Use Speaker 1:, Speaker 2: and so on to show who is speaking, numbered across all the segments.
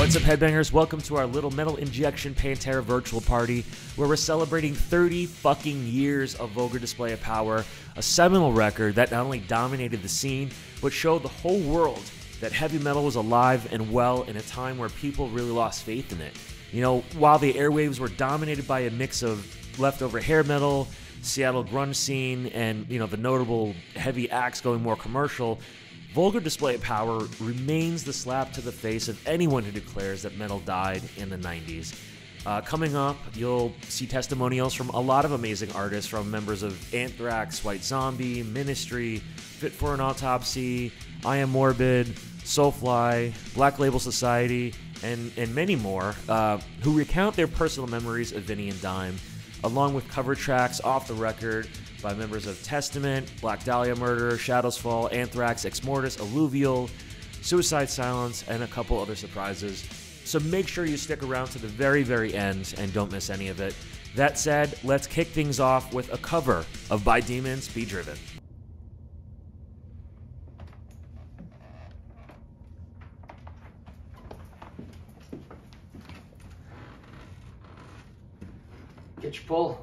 Speaker 1: What's up, Headbangers? Welcome to our little Metal Injection Pantera virtual party, where we're celebrating 30 fucking years of Vulgar Display of Power, a seminal record that not only dominated the scene, but showed the whole world that heavy metal was alive and well in a time where people really lost faith in it. You know, while the airwaves were dominated by a mix of leftover hair metal, Seattle grunge scene, and, you know, the notable heavy acts going more commercial, Vulgar Display of Power remains the slap to the face of anyone who declares that metal died in the 90s. Coming up, you'll see testimonials from a lot of amazing artists, from members of Anthrax, White Zombie, Ministry, Fit for an Autopsy, I Am Morbid, Soulfly, Black Label Society, and many more, who recount their personal memories of Vinnie and Dime, along with cover tracks off the record by members of Testament, Black Dahlia Murder, Shadows Fall, Anthrax, Ex Mortis, Alluvial, Suicide Silence, and a couple other surprises. So make sure you stick around to the very, very end and don't miss any of it. That said, let's kick things off with a cover of By Demons Be Driven.
Speaker 2: Get your pull.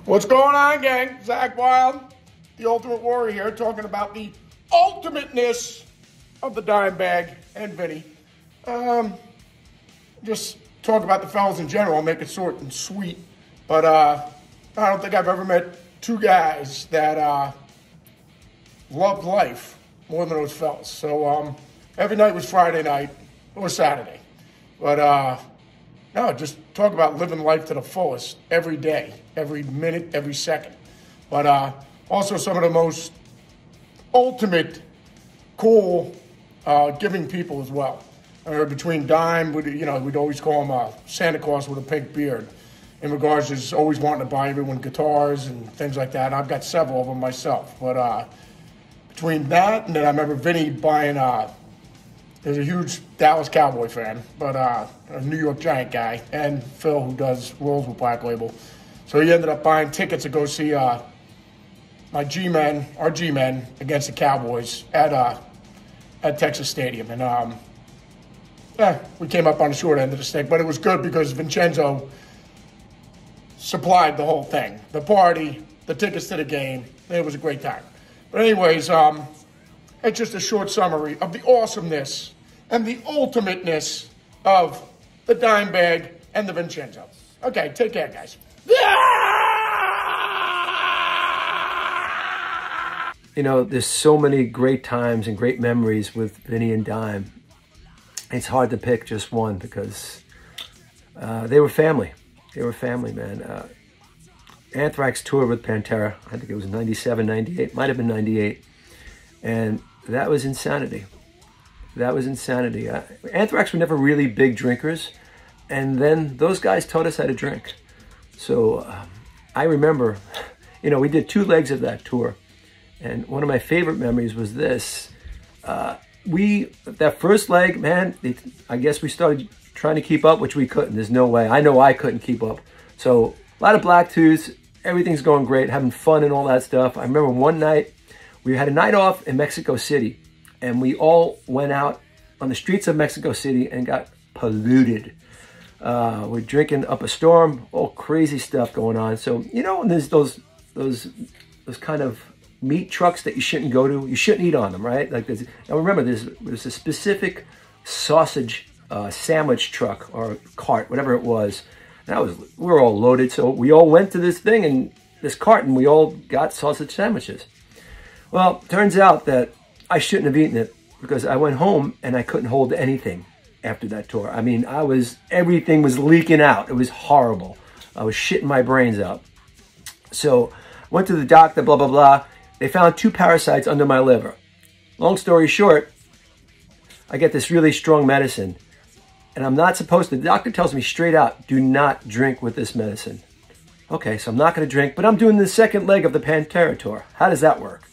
Speaker 3: What's going on, gang? Zach Wild, the Ultimate Warrior here, talking about the ultimateness of the Dimebag and Vinny. Just talk about the fellas in general, make it short and sweet. But I don't think I've ever met two guys that loved life more than those fellas. So every night was Friday night or Saturday. But no, just talk about living life to the fullest every day, every minute, every second. But also some of the most ultimate cool giving people as well. Between Dime, we'd always call him Santa Claus with a pink beard. In regards to just always wanting to buy everyone guitars and things like that. And I've got several of them myself. But between that and then I remember Vinny buying, there's a huge Dallas Cowboy fan, but a New York Giant guy, and Phil, who rolls with Black Label. So he ended up buying tickets to go see our G-Men against the Cowboys at Texas Stadium. And we came up on the short end of the stick, but it was good because Vincenzo supplied the whole thing. The party, the tickets to the game. It was a great time. But anyways, it's just a short summary of the awesomeness and the ultimateness of the Dimebag and the Vincenzo. Okay, take care, guys.
Speaker 4: You know, there's so many great times and great memories with Vinny and Dime. It's hard to pick just one because they were family. They were family, man. Anthrax toured with Pantera. I think it was 97, 98. Might have been 98. And that was insanity. That was insanity. Anthrax were never really big drinkers. And then those guys taught us how to drink. So I remember, we did 2 legs of that tour. And one of my favorite memories was this. That first leg, man, I guess we started trying to keep up, which we couldn't. There's no way. I know I couldn't keep up. So a lot of Blacktooths, everything's going great, having fun and all that stuff. I remember one night, we had a night off in Mexico City, and we all went out on the streets of Mexico City and got polluted. We're drinking up a storm, all crazy stuff going on. So, there's those kind of meat trucks that you shouldn't go to. You shouldn't eat on them, right? Like now remember, there's a specific sausage sandwich truck or cart, whatever it was. And we were all loaded, so we all went to this thing and this cart, and we all got sausage sandwiches. Well, turns out that I shouldn't have eaten it because I went home and I couldn't hold anything after that tour. I mean, everything was leaking out. It was horrible. I was shitting my brains out. So I went to the doctor, blah, blah, blah. They found 2 parasites under my liver. Long story short, I get this really strong medicine. And I'm not supposed to, the doctor tells me straight out, do not drink with this medicine. Okay, so I'm not going to drink, but I'm doing the second leg of the Pantera tour. How does that work?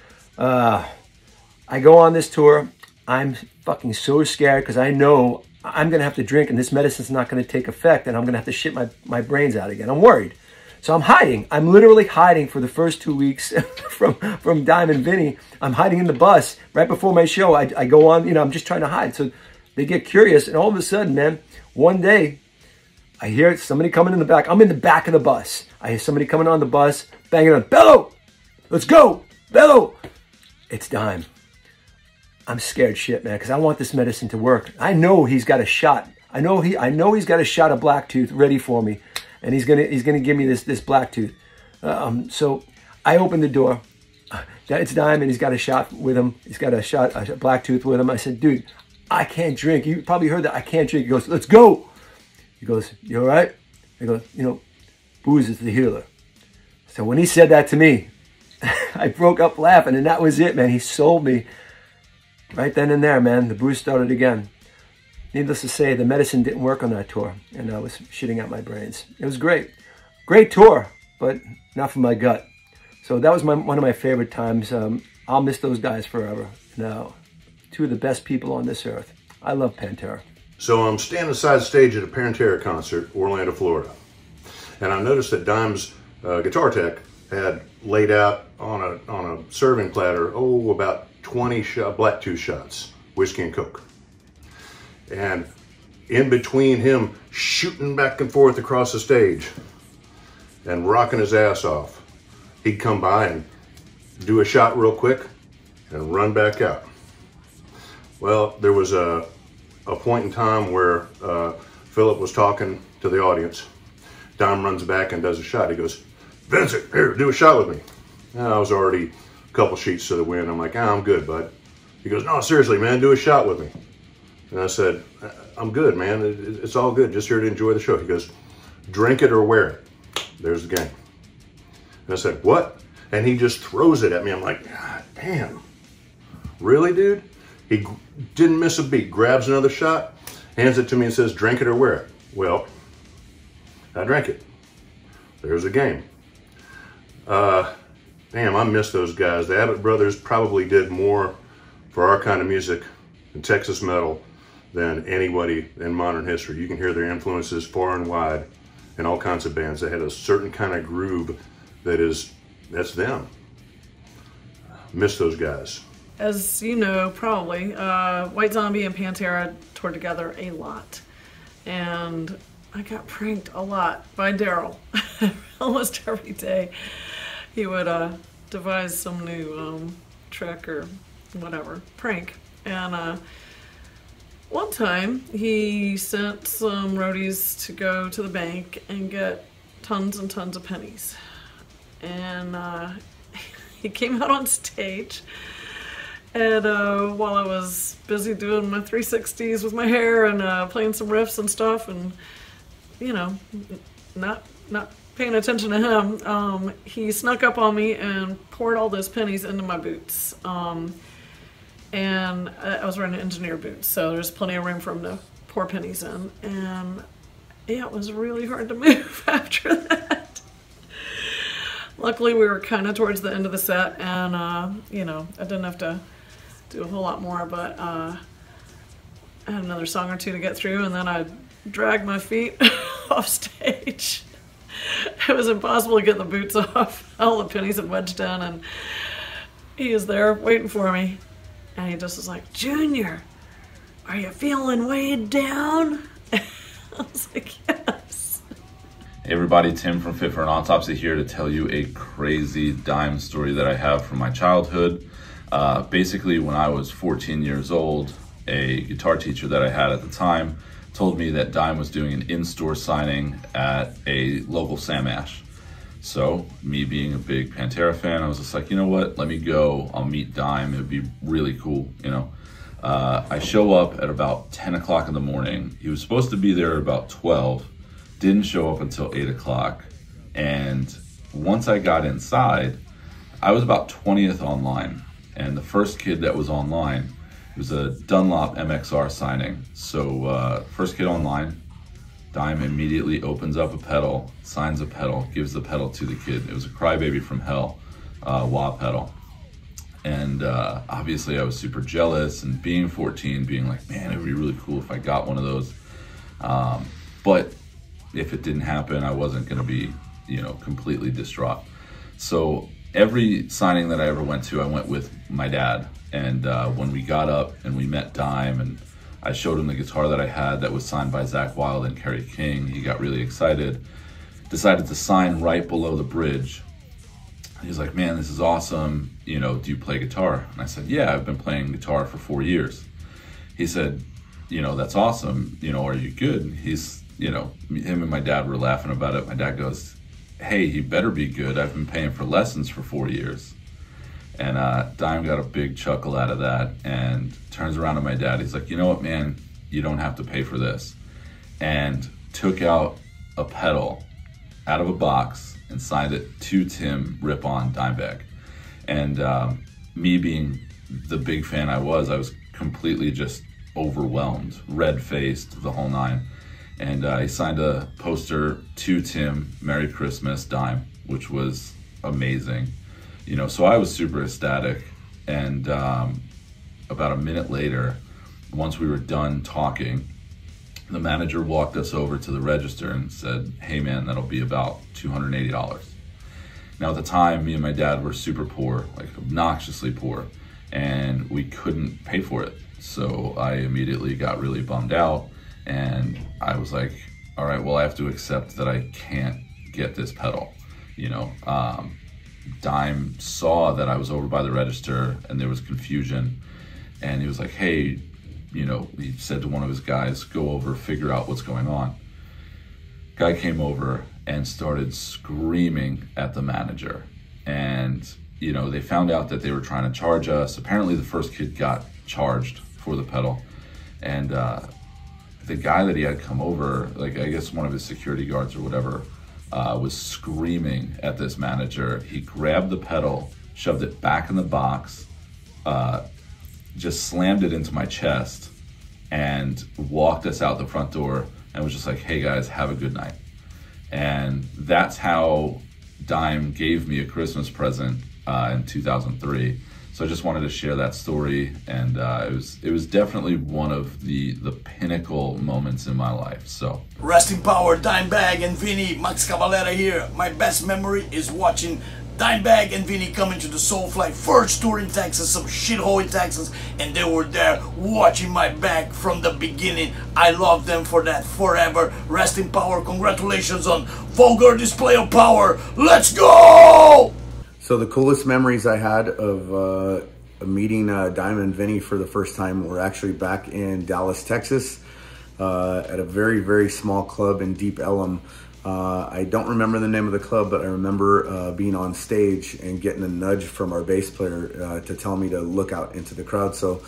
Speaker 4: I go on this tour. I'm fucking so scared because I know I'm going to have to drink and this medicine's not going to take effect and I'm going to have to shit my brains out again. I'm worried. So I'm hiding. I'm literally hiding for the first 2 weeks from Dime and Vinny. I'm hiding in the bus right before my show. I go on, I'm just trying to hide. So they get curious, and all of a sudden, man, one day, I hear somebody coming in the back. I'm in the back of the bus. I hear somebody coming on the bus, banging on, Bello, let's go, Bello. It's Dime. I'm scared shit, man, because I want this medicine to work. I know he's got a shot. I know he's got a shot of Blacktooth ready for me, and he's gonna give me this Blacktooth. So I open the door. It's Dime, and he's got a shot with him. He's got a Blacktooth with him. I said, dude, I can't drink. You probably heard that. I can't drink. He goes, let's go. He goes, you all right? I go, booze is the healer. So when he said that to me, I broke up laughing, and that was it, man. He sold me right then and there, man. The booze started again. Needless to say, the medicine didn't work on that tour, and I was shitting out my brains. It was great. Great tour, but not for my gut. So that was one of my favorite times. I'll miss those guys forever. Now, 2 of the best people on this earth. I love Pantera.
Speaker 5: So I'm standing aside stage at a Pantera concert, Orlando, Florida. And I noticed that Dime's guitar tech had laid out on a serving platter, about 20 Blacktooth shots, whiskey and Coke. And in between him shooting back and forth across the stage, and rocking his ass off. He'd come by and do a shot real quick and run back out. Well, there was a point in time where Philip was talking to the audience. Dime runs back and does a shot. He goes, "Vincent, here, do a shot with me." And I was already a couple sheets to the wind. I'm like, "I'm good, bud." He goes, "No, seriously, man, do a shot with me." And I said, "I'm good, man. It's all good. Just here to enjoy the show." He goes, "Drink it or wear it. There's the game." And I said, "What?" And he just throws it at me. I'm like, "God damn. Really, dude?" He didn't miss a beat. Grabs another shot, hands it to me and says, "Drink it or wear it." Well, I drank it. There's the game. Damn, I miss those guys. The Abbott Brothers probably did more for our kind of music and Texas metal than anybody in modern history. You can hear their influences far and wide in all kinds of bands. They had a certain kind of groove that's them. Miss those guys.
Speaker 6: As you know, probably, White Zombie and Pantera toured together a lot. And I got pranked a lot by Daryl. Almost every day. He would devise some new trick or whatever, prank. And one time, he sent some roadies to go to the bank and get tons and tons of pennies. And he came out on stage, and while I was busy doing my 360s with my hair and playing some riffs and stuff, and you know, not paying attention to him, he snuck up on me and poured all those pennies into my boots. And I was wearing engineer boots, so there's plenty of room for him to pour pennies in. And yeah, it was really hard to move after that. Luckily, we were kind of towards the end of the set, and you know, I didn't have to do a whole lot more, but I had another song or two to get through, and then I dragged my feet off stage. It was impossible to get the boots off. All the pennies had wedged in, and he is there waiting for me. And he just was like, "Junior, are you feeling weighed down?" I was like, "Yes."
Speaker 7: Hey everybody, Tim from Fit for an Autopsy here to tell you a crazy Dime story that I have from my childhood. Basically, when I was 14 years old, a guitar teacher that I had at the time told me that Dime was doing an in-store signing at a local Sam Ash. So, me being a big Pantera fan, I was just like, you know what, let me go, I'll meet Dime, it would be really cool, you know. I show up at about 10 o'clock in the morning. He was supposed to be there at about 12, didn't show up until 8 o'clock. And once I got inside, I was about 20th online. And the first kid that was online was a Dunlop MXR signing. So first kid online, Dime immediately opens up a pedal, signs a pedal, gives the pedal to the kid. It was a Crybaby from Hell, wah pedal. And obviously I was super jealous, and being 14, being like, man, it would be really cool if I got one of those. But if it didn't happen, I wasn't gonna be, you know, completely distraught. So every signing that I ever went to, I went with my dad. And when we got up and we met Dime, and I showed him the guitar that I had that was signed by Zakk Wylde and Kerry King, he got really excited, decided to sign right below the bridge. He's like, man, this is awesome. You know, do you play guitar? And I said, yeah, I've been playing guitar for 4 years. He said, you know, that's awesome. You know, are you good? And he's, you know, him and my dad were laughing about it. My dad goes, hey, he better be good. I've been paying for lessons for 4 years. And Dime got a big chuckle out of that and turns around to my dad. He's like, you know what, man, you don't have to pay for this. And took out a pedal out of a box and signed it to Tim Rip-On Dimebag. And me being the big fan I was completely just overwhelmed, red-faced, the whole nine. And he signed a poster to Tim, Merry Christmas, Dime, which was amazing. You know, so I was super ecstatic. And about a minute later, once we were done talking, the manager walked us over to the register and said, hey man, that'll be about $280. Now at the time, me and my dad were super poor, like obnoxiously poor, and we couldn't pay for it. So I immediately got really bummed out, and I was like, all right, well, I have to accept that I can't get this pedal, you know. Dime saw that I was over by the register and there was confusion, and he was like, hey, you know, he said to one of his guys, go over, figure out what's going on. Guy came over and started screaming at the manager, and you know, they found out that they were trying to charge us. Apparently the first kid got charged for the pedal, and the guy that he had come over, like I guess one of his security guards or whatever, was screaming at this manager. He grabbed the pedal, shoved it back in the box, just slammed it into my chest, and walked us out the front door and was just like, hey guys, have a good night. And that's how Dime gave me a Christmas present in 2003. So I just wanted to share that story, and it was definitely one of the pinnacle moments in my life. So
Speaker 8: rest in power, Dimebag and Vinny. Max Cavalera here. My best memory is watching Dimebag and Vinny come into the Soulfly first tour in Texas, some shithole in Texas, and they were there watching my back from the beginning. I love them for that forever. Rest in power. Congratulations on Vulgar Display of Power. Let's go!
Speaker 9: So the coolest memories I had of meeting Dime and Vinny for the first time were actually back in Dallas, Texas, at a very, very small club in Deep Ellum. I don't remember the name of the club, but I remember being on stage and getting a nudge from our bass player to tell me to look out into the crowd. So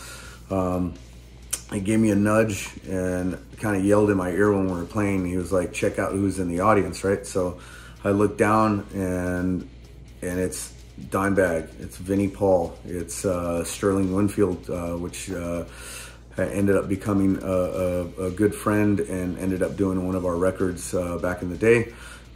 Speaker 9: he gave me a nudge and kind of yelled in my ear when we were playing. He was like, check out who's in the audience, right? So I looked down, and it's Dimebag, it's Vinnie Paul, it's Sterling Winfield, which ended up becoming a good friend and ended up doing one of our records back in the day.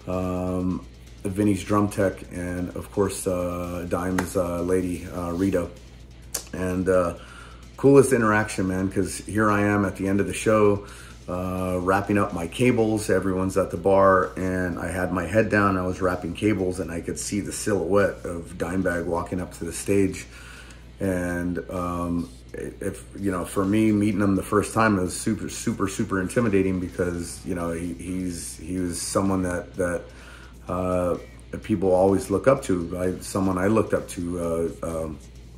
Speaker 9: Vinny's drum tech, and of course Dime's lady, Rita. And coolest interaction, man, because here I am at the end of the show, wrapping up my cables. Everyone's at the bar, and I had my head down. I was wrapping cables, and I could see the silhouette of Dimebag walking up to the stage. And if you know, for me, meeting him the first time, it was super intimidating, because you know he was someone that people always look up to. Someone I looked up to,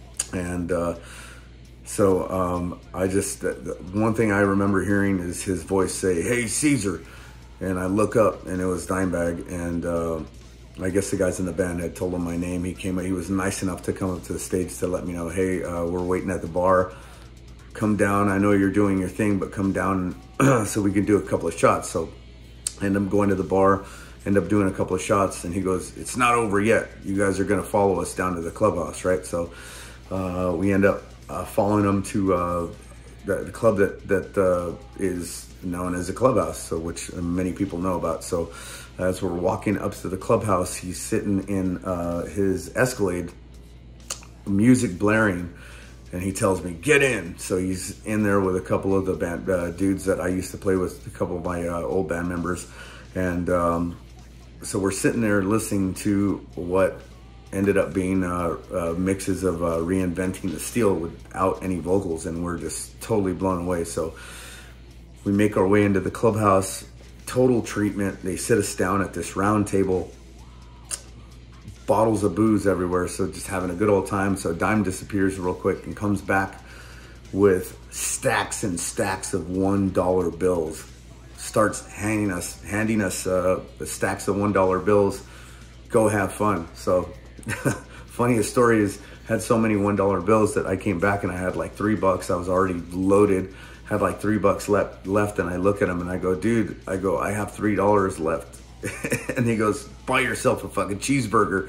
Speaker 9: So I just, one thing I remember hearing is his voice say, hey, Caesar. And I look up, and it was Dimebag. And I guess the guys in the band had told him my name. He was nice enough to come up to the stage to let me know, hey, we're waiting at the bar. Come down. I know you're doing your thing, but come down so we can do a couple of shots. So I end up going to the bar, end up doing a couple of shots. And he goes, it's not over yet. You guys are going to follow us down to the clubhouse, right? So we end up following him to the club that is known as a clubhouse, so which many people know about. So as we're walking up to the clubhouse, he's sitting in his Escalade, music blaring, and he tells me, get in. So he's in there with a couple of the band dudes that I used to play with, a couple of my old band members. And so we're sitting there listening to what ended up being mixes of Reinventing the Steel without any vocals, and we're just totally blown away. So we make our way into the clubhouse, total treatment. They sit us down at this round table, bottles of booze everywhere, so just having a good old time. So Dime disappears real quick and comes back with stacks and stacks of $1 bills. Starts handing us the stacks of $1 bills. Go have fun. So funniest story is, had so many $1 bills that I came back and I had like $3. I was already loaded, had like $3 left, and I look at him and I go, dude, I have $3 left. And he goes, buy yourself a fucking cheeseburger.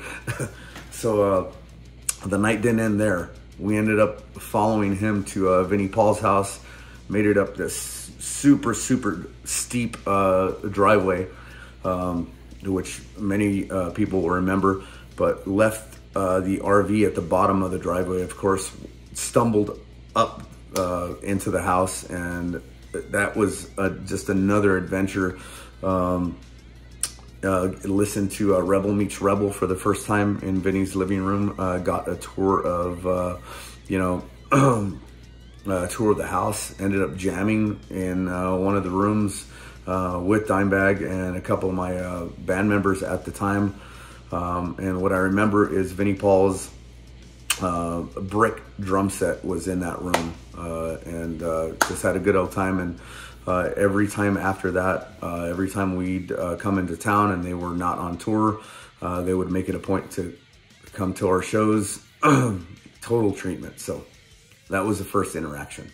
Speaker 9: So the night didn't end there. We ended up following him to Vinnie Paul's house, made it up this super steep driveway, which many people will remember, but left the RV at the bottom of the driveway, of course, stumbled up into the house, and that was just another adventure. Listened to Rebel Meets Rebel for the first time in Vinny's living room. Got a tour of, tour of the house. Ended up jamming in one of the rooms with Dimebag and a couple of my band members at the time. And what I remember is Vinnie Paul's brick drum set was in that room, and just had a good old time. And every time after that, every time we'd come into town and they were not on tour, they would make it a point to come to our shows. Total treatment. So that was the first interaction.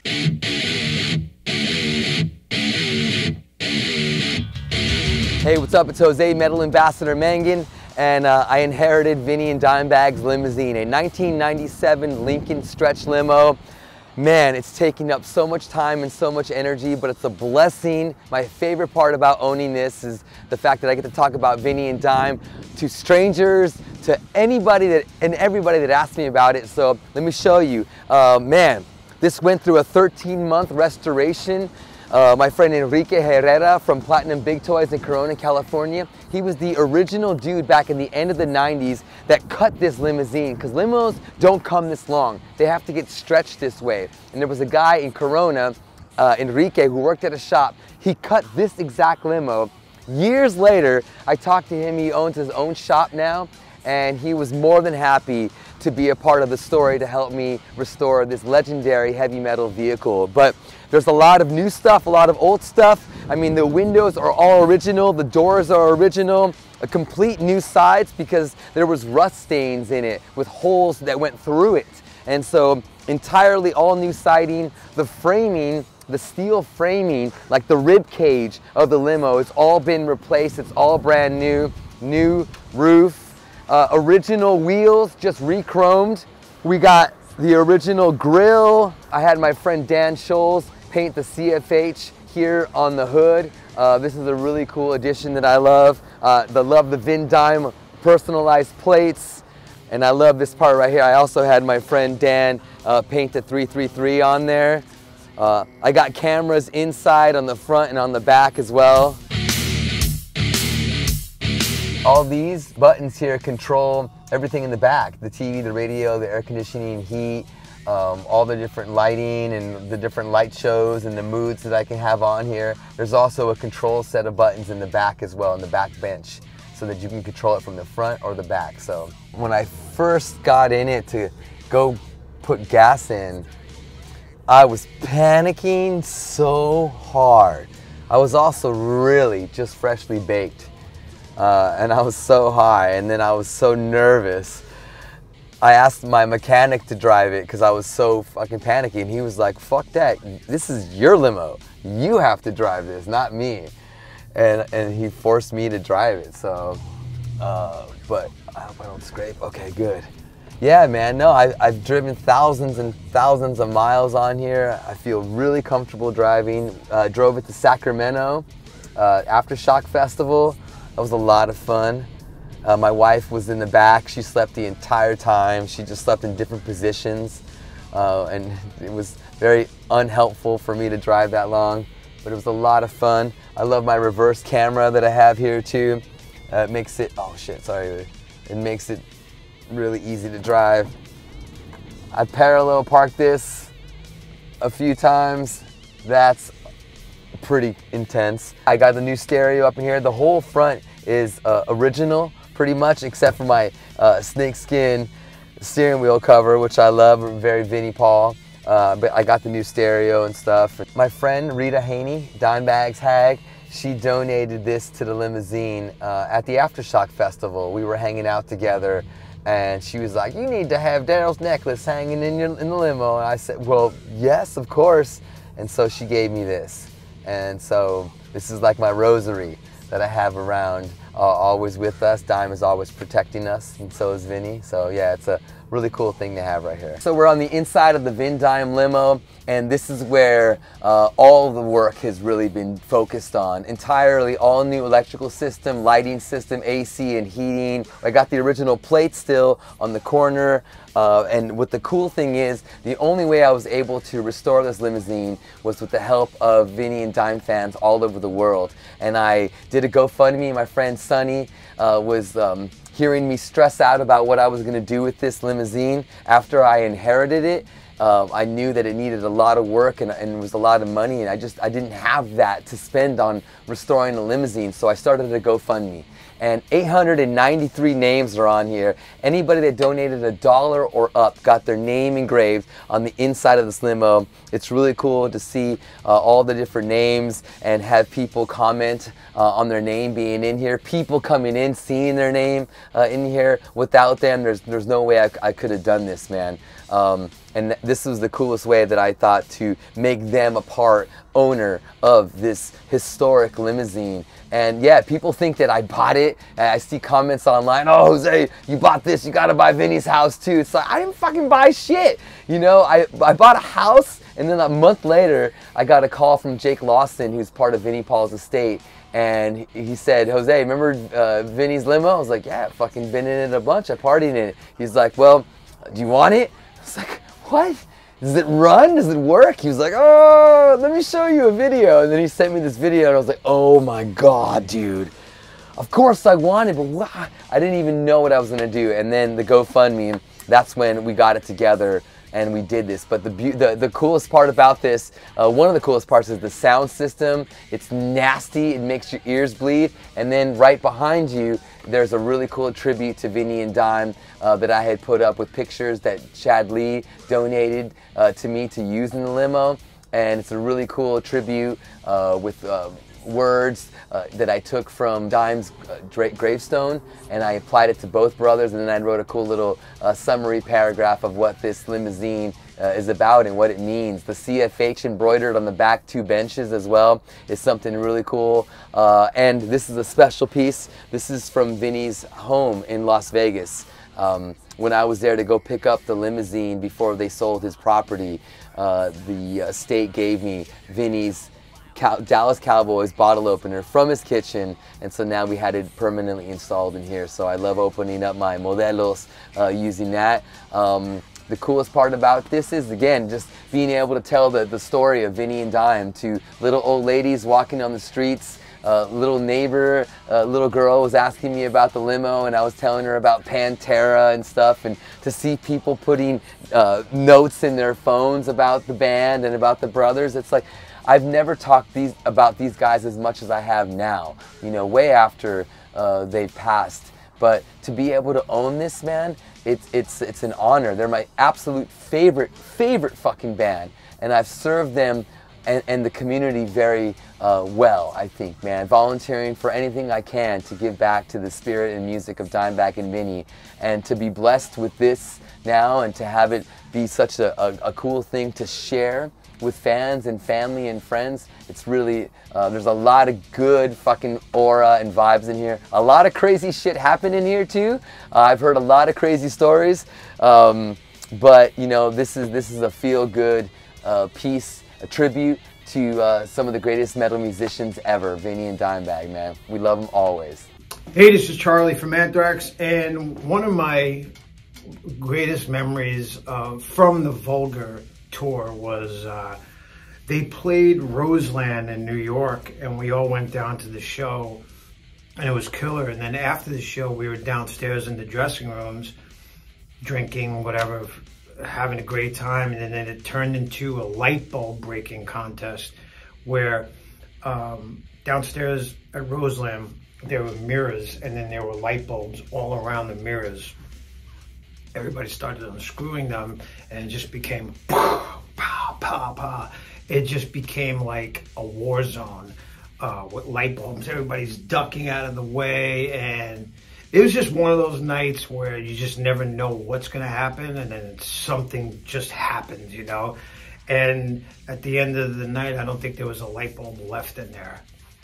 Speaker 10: Hey, what's up? It's Jose, Metal Ambassador Mangan, and I inherited Vinnie and Dimebag's limousine, a 1997 Lincoln Stretch limo. Man, it's taking up so much time and so much energy, but it's a blessing. My favorite part about owning this is the fact that I get to talk about Vinnie and Dime to strangers, to anybody and everybody that asks me about it. So let me show you. Man, this went through a 13-month restoration. My friend Enrique Herrera from Platinum Big Toys in Corona, California, he was the original dude back in the end of the 90s that cut this limousine, because limos don't come this long. They have to get stretched this way. And there was a guy in Corona, Enrique, who worked at a shop. He cut this exact limo. Years later, I talked to him. He owns his own shop now, and he was more than happy to be a part of the story to help me restore this legendary heavy metal vehicle. But there's a lot of new stuff, a lot of old stuff. I mean, the windows are all original, the doors are original, a complete new sides because there was rust stains in it with holes that went through it. And so entirely all new siding, the framing, the steel framing, like the rib cage of the limo, it's all been replaced, it's all brand new, new roof, original wheels, just re-chromed. We got the original grille. I had my friend Dan Scholes paint the CFH here on the hood. This is a really cool addition that I love. Love the Vin Dime personalized plates. And I love this part right here. I also had my friend Dan paint the 333 on there. I got cameras inside on the front and on the back as well. All these buttons here control everything in the back. The TV, the radio, the air conditioning, heat, all the different lighting and the different light shows and the moods that I can have on here. There's also a control set of buttons in the back as well, in the back bench, so that you can control it from the front or the back. So when I first got in it to go put gas in, I was panicking so hard. I was also really just freshly baked. And I was so high, and then I was so nervous. I asked my mechanic to drive it because I was so fucking panicky, and he was like, fuck that, this is your limo. You have to drive this, not me. And he forced me to drive it, so, but I hope I don't scrape. Okay, good. Yeah, man, no, I've driven thousands and thousands of miles on here. I feel really comfortable driving. Drove it to Sacramento, Aftershock Festival. That was a lot of fun. My wife was in the back. She slept the entire time. She just slept in different positions. And it was very unhelpful for me to drive that long, but it was a lot of fun. I love my reverse camera that I have here too. It makes it, oh shit, sorry. It makes it really easy to drive. I parallel parked this a few times. That's pretty intense. I got the new stereo up in here. The whole front is original pretty much, except for my snakeskin steering wheel cover, which I love, very Vinnie Paul. But I got the new stereo and stuff. My friend Rita Haney, Dimebag's hag, she donated this to the limousine at the Aftershock Festival. We were hanging out together, and she was like, you need to have Daryl's necklace hanging in the limo. And I said, well, yes, of course. And so she gave me this. And so this is like my rosary that I have around, always with us. Dime is always protecting us, and so is Vinnie. So yeah, it's a really cool thing to have right here. So we're on the inside of the Vin Dime limo, and this is where all the work has really been focused on. Entirely all new electrical system, lighting system, AC and heating. I got the original plate still on the corner. And what the cool thing is, the only way I was able to restore this limousine was with the help of Vinnie and Dime fans all over the world. And I did a GoFundMe. My friend Sonny was hearing me stress out about what I was going to do with this limousine after I inherited it. I knew that it needed a lot of work and it was a lot of money, and I didn't have that to spend on restoring the limousine, so I started a GoFundMe. And 893 names are on here. Anybody that donated $1 or up got their name engraved on the inside of this limo. It's really cool to see all the different names and have people comment on their name being in here. People coming in, seeing their name in here. Without them, there's no way I could have done this, man. And this was the coolest way that I thought to make them a part owner of this historic limousine. And yeah, people think that I bought it. I see comments online, oh, Jose, you bought this, you gotta buy Vinny's house too. It's like, I didn't fucking buy shit. You know, I bought a house, and then a month later, I got a call from Jake Lawson, who's part of Vinny Paul's estate. And he said, Jose, remember Vinny's limo? I was like, yeah, fucking been in it a bunch, I partied in it. He's like, well, do you want it? I was like, what? Does it run? Does it work? He was like, oh, let me show you a video. And then he sent me this video, and I was like, oh my God, dude. Of course I wanted, but what? I didn't even know what I was gonna do. And then the GoFundMe, that's when we got it together and we did this. But the coolest part about this, one of the coolest parts is the sound system. It's nasty, it makes your ears bleed. And then right behind you, there's a really cool tribute to Vinny and Dime that I had put up with pictures that Chad Lee donated to me to use in the limo. And it's a really cool tribute with words that I took from Dime's gravestone, and I applied it to both brothers, and then I wrote a cool little summary paragraph of what this limousine is about and what it means. The CFH embroidered on the back 2 benches as well is something really cool. And this is a special piece. This is from Vinny's home in Las Vegas. When I was there to go pick up the limousine before they sold his property, the estate gave me Vinny's Dallas Cowboys bottle opener from his kitchen, and so now we had it permanently installed in here. So I love opening up my modelos using that. The coolest part about this is, again, just being able to tell the story of Vinny and Dime to little old ladies walking on the streets. Little neighbor, little girl was asking me about the limo, and I was telling her about Pantera and stuff, and to see people putting notes in their phones about the band and about the brothers, it's like, I've never talked about these guys as much as I have now, you know, way after they've passed. But to be able to own this, man, it's an honor. They're my absolute favorite fucking band, and I've served them and the community very well, I think, man. Volunteering for anything I can to give back to the spirit and music of Dimebag and Vinny, and to be blessed with this now and to have it be such a cool thing to share with fans and family and friends. It's really, there's a lot of good fucking aura and vibes in here. A lot of crazy shit happened in here too. I've heard a lot of crazy stories, but you know, this is a feel-good piece, a tribute to some of the greatest metal musicians ever, Vinny and Dimebag, man. We love them always.
Speaker 3: Hey, this is Charlie from Anthrax, and one of my greatest memories from the Vulgar tour was they played Roseland in New York, and we all went down to the show, and it was killer. And then after the show, we were downstairs in the dressing rooms drinking, whatever, having a great time. And then it turned into a light bulb breaking contest where downstairs at Roseland there were mirrors, and then there were light bulbs all around the mirrors. Everybody started unscrewing them, and it just became pow, pow, pow, pow. It just became like a war zone with light bulbs. Everybody's ducking out of the way, and it was just one of those nights where you just never know what's going to happen, and then something just happens, you know. And at the end of the night, I don't think there was a light bulb left in there.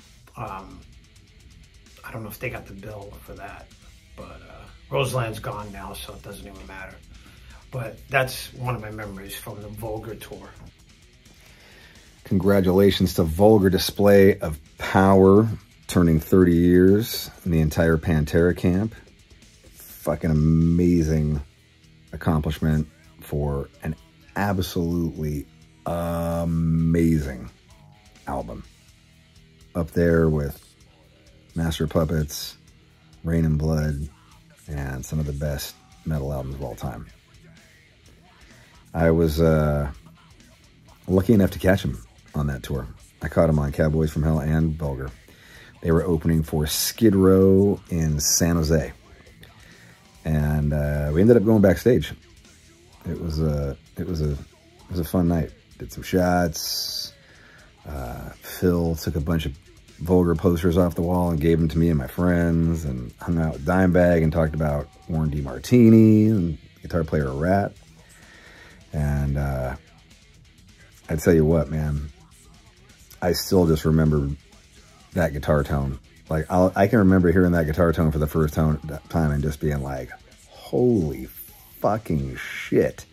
Speaker 3: I don't know if they got the bill for that, but Roseland's gone now, so it doesn't even matter. But that's one of my memories from the Vulgar tour.
Speaker 11: Congratulations to Vulgar Display of Power, turning 30 years in the entire Pantera camp. Fucking amazing accomplishment for an absolutely amazing album. Up there with Master of Puppets, Rain and Blood, and some of the best metal albums of all time. I was lucky enough to catch him on that tour. I caught him on Cowboys from Hell and Vulgar. They were opening for Skid Row in San Jose. And we ended up going backstage. It was a fun night. Did some shots. Phil took a bunch of Vulgar posters off the wall and gave them to me and my friends, and hung out with Dimebag and talked about Warren DeMartini and guitar player Rat. And I tell you what, man, I still just remember that guitar tone. Like, I can remember hearing that guitar tone for the first time and just being like, holy fucking shit.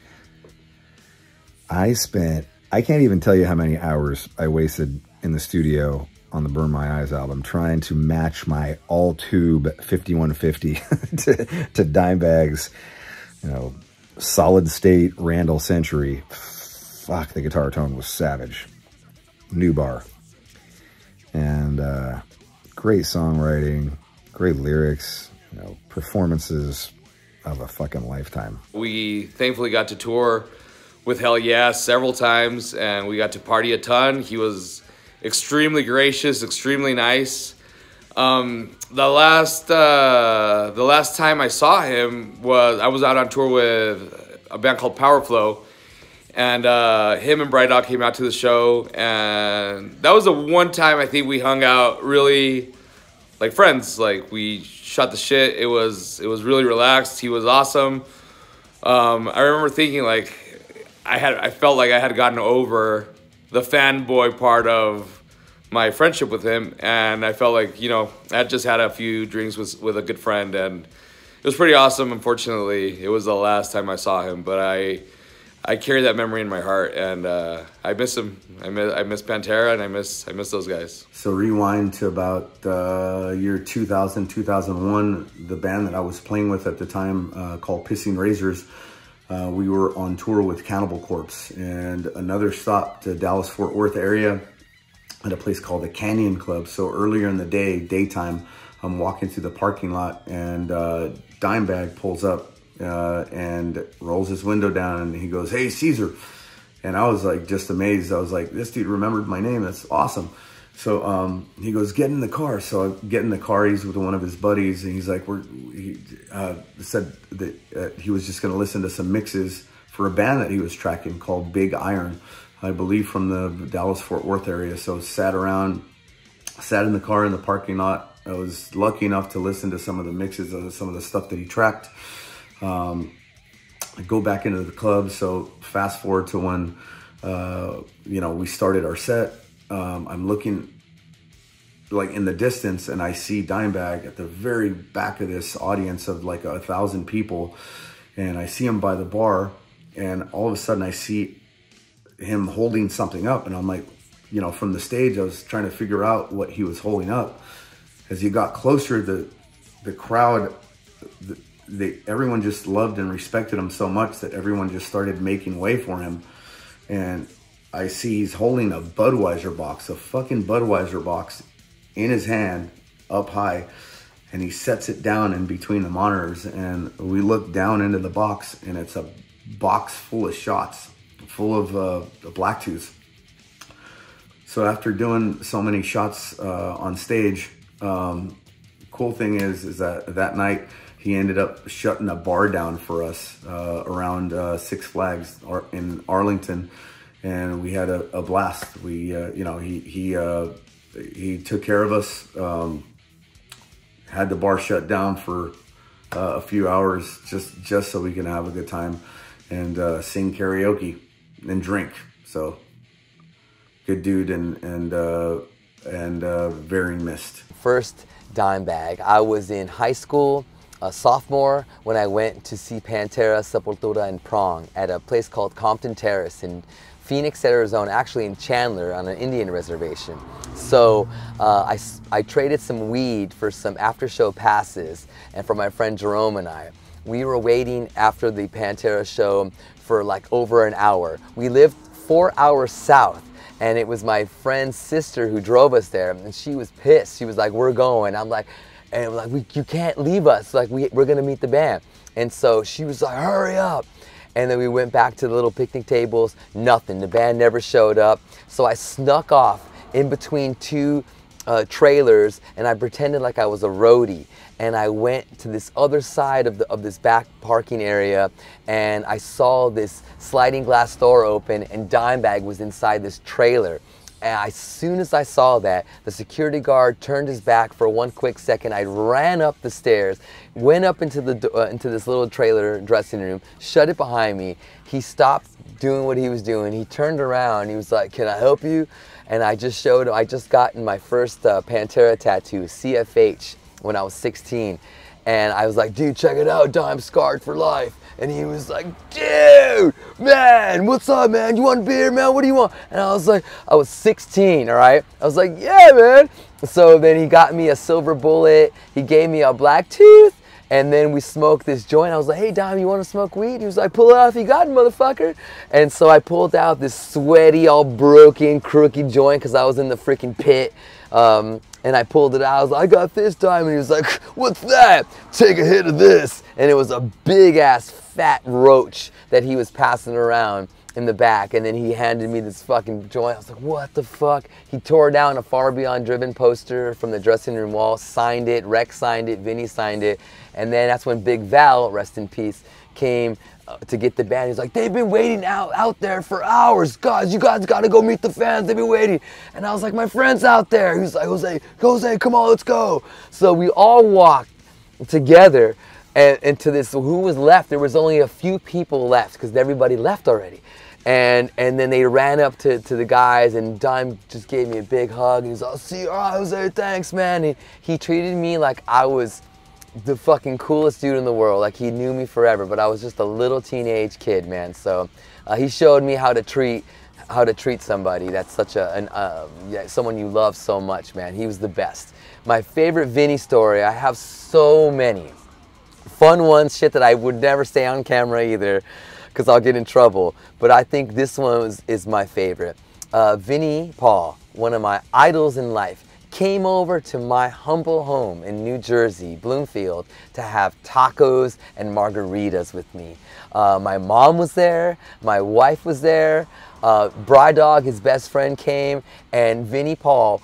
Speaker 11: I can't even tell you how many hours I wasted in the studio on the Burn My Eyes album trying to match my all-tube 5150 to Dimebag's, solid state Randall Century. Fuck, the guitar tone was savage. New bar. And great songwriting, great lyrics, performances of a fucking lifetime.
Speaker 12: We thankfully got to tour with Hell Yeah several times, and we got to party a ton. He was extremely gracious, extremely nice. The last time I saw him I was out on tour with a band called Power Flow, and him and Bright Dog came out to the show, and that was the one time I think we hung out really like friends. Like, we shot the shit. It was really relaxed. He was awesome. I remember thinking, like, I felt like I had gotten over the fanboy part of my friendship with him, and I felt like, I had just had a few drinks with a good friend, and it was pretty awesome. Unfortunately, it was the last time I saw him, but I carry that memory in my heart, and I miss him. I miss Pantera, and I miss those guys.
Speaker 9: So rewind to about year 2000, 2001, the band that I was playing with at the time called Pissing Razors. We were on tour with Cannibal Corpse, and another stop to Dallas-Fort Worth area at a place called the Canyon Club. So earlier in the day, daytime, I'm walking through the parking lot, and Dimebag pulls up and rolls his window down, and he goes, "Hey, Caesar." And I was like, just amazed. I was like, this dude remembered my name. That's awesome. So he goes, "Get in the car." So I get in the car. He's with one of his buddies, and he's like, he said that he was just going to listen to some mixes for a band that he was tracking called Big Iron, I believe from the Dallas-Fort Worth area. So sat in the car in the parking lot. I was lucky enough to listen to some of the mixes of some of the stuff that he tracked. I go back into the club. So fast forward to when, we started our set. I'm looking like in the distance, and I see Dimebag at the very back of this audience of like 1,000 people. And I see him by the bar, and all of a sudden I see him holding something up. And I'm like, from the stage, I was trying to figure out what he was holding up. As he got closer, the crowd, everyone just loved and respected him so much that everyone just started making way for him. And I see he's holding a Budweiser box, a fucking Budweiser box in his hand up high. And he sets it down in between the monitors. And we look down into the box, and it's a box full of shots, full of Blacktooth. So after doing so many shots on stage, cool thing is that night, he ended up shutting a bar down for us around Six Flags in Arlington, and we had a blast. We, he took care of us. Had the bar shut down for a few hours just so we can have a good time and sing karaoke and drink. So good dude and very missed.
Speaker 10: First Dimebag, I was in high school. A sophomore when I went to see Pantera, Sepultura, and Prong at a place called Compton Terrace in Phoenix, Arizona, actually in Chandler on an Indian reservation. So I traded some weed for some after-show passes, and for my friend Jerome and I. We were waiting after the Pantera show for like over an hour. We lived 4 hours south, and it was my friend's sister who drove us there, and she was pissed. She was like, "We're going." I'm like, you can't leave us. Like, we're gonna meet the band. And so she was like, "Hurry up." And then we went back to the little picnic tables, nothing. The band never showed up. So I snuck off in between two trailers, and I pretended like I was a roadie. And I went to this other side of this back parking area, and I saw this sliding glass door open, and Dimebag was inside this trailer. And as soon as I saw that, the security guard turned his back for one quick second. I ran up the stairs, went up into this little trailer dressing room, shut it behind me. He stopped doing what he was doing. He turned around. He was like, "Can I help you?" And I just showed him. I just gotten my first Pantera tattoo, CFH, when I was 16. And I was like, "Dude, check it out, Dime scarred for life." And he was like, "Dude, man, what's up, man? You want a beer, man? What do you want?" And I was like, I was 16, all right? I was like, "Yeah, man." So then he got me a silver bullet. He gave me a black tooth. And then we smoked this joint. I was like, "Hey, Dime, you want to smoke weed?" He was like, "Pull it out if you got it, motherfucker." And so I pulled out this sweaty, all broken, crooked joint because I was in the freaking pit. And I pulled it out. I was like, "I got this, Dime." And he was like, "What's that?" "Take a hit of this." And it was a big-ass fat roach that he was passing around in the back. And then he handed me this fucking joint. I was like, "What the fuck?" He tore down a Far Beyond Driven poster from the dressing room wall, signed it, Rex signed it, Vinny signed it. And then that's when Big Val, rest in peace, came to get the band. He's like, "They've been waiting out there for hours. Guys, you guys got to go meet the fans. They've been waiting." And I was like, "My friend's out there." He was like, Jose, come on, let's go." So we all walked together and to this, who was left? There was only a few people left because everybody left already. And then they ran up to the guys, and Dime just gave me a big hug. And he's like, "See you, all right, Jose, thanks, man." And he treated me like I was the fucking coolest dude in the world. Like he knew me forever, but I was just a little teenage kid, man. So he showed me how to treat somebody that's such someone you love so much, man. He was the best. My favorite Vinny story, I have so many fun ones, shit that I would never say on camera either, because I'll get in trouble. But I think this one is my favorite. Vinny Paul, one of my idols in life, came over to my humble home in New Jersey, Bloomfield, to have tacos and margaritas with me. My mom was there, my wife was there, Bry Dog, his best friend, came, and Vinny Paul,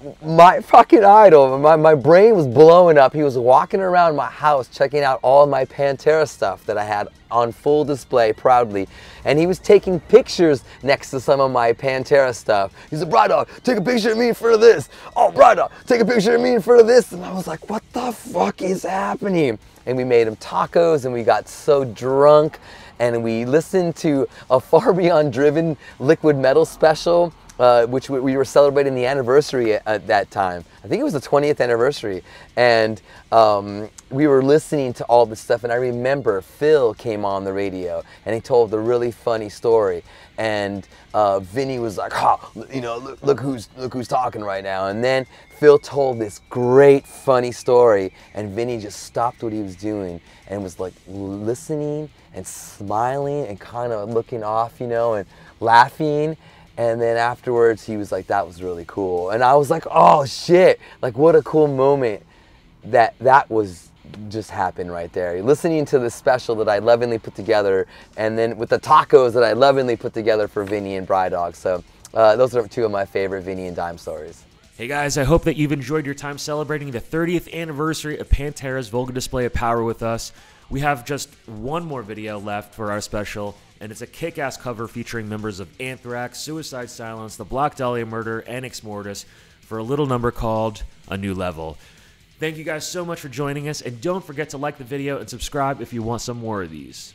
Speaker 10: my fucking idol, my brain was blowing up. He was walking around my house checking out all my Pantera stuff that I had on full display proudly. And he was taking pictures next to some of my Pantera stuff. He's like, "Bry Dog, take a picture of me in front of this. Oh, Bry Dog, take a picture of me in front of this." And I was like, "What the fuck is happening?" And we made him tacos, and we got so drunk, and we listened to a Far Beyond Driven Liquid Metal special, which we were celebrating the anniversary at that time. I think it was the 20th anniversary. And we were listening to all this stuff, and I remember Phil came on the radio, and he told a really funny story. And Vinny was like, look who's talking right now. And then Phil told this great funny story, and Vinny just stopped what he was doing and was like listening and smiling and kind of looking off, and laughing. And then afterwards, he was like, "That was really cool." And I was like, "Oh shit, like what a cool moment that was just happened right there." Listening to the special that I lovingly put together, and then with the tacos that I lovingly put together for Vinny and Bry Dog. So those are two of my favorite Vinny and Dime stories.
Speaker 1: Hey guys, I hope that you've enjoyed your time celebrating the 30th anniversary of Pantera's Vulgar Display of Power with us. We have just one more video left for our special, and it's a kick-ass cover featuring members of Anthrax, Suicide Silence, the Black Dahlia Murder, and Ex Mortis for a little number called A New Level. Thank you guys so much for joining us, and don't forget to like the video and subscribe if you want some more of these.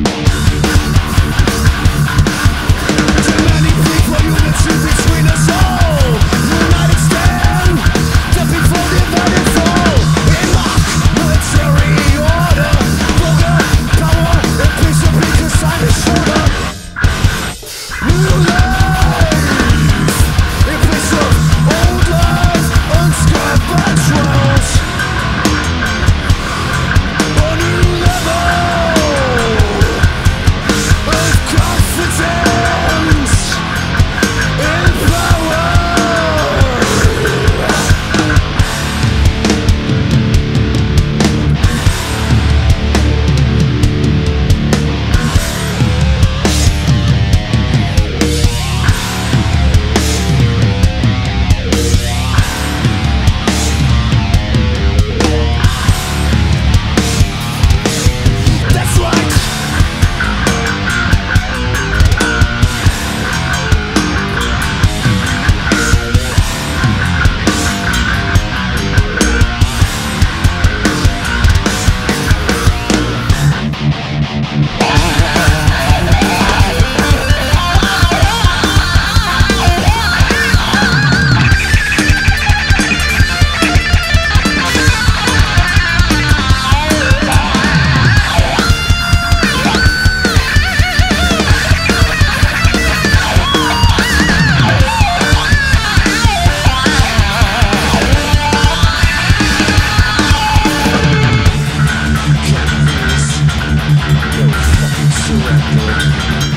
Speaker 13: surrender.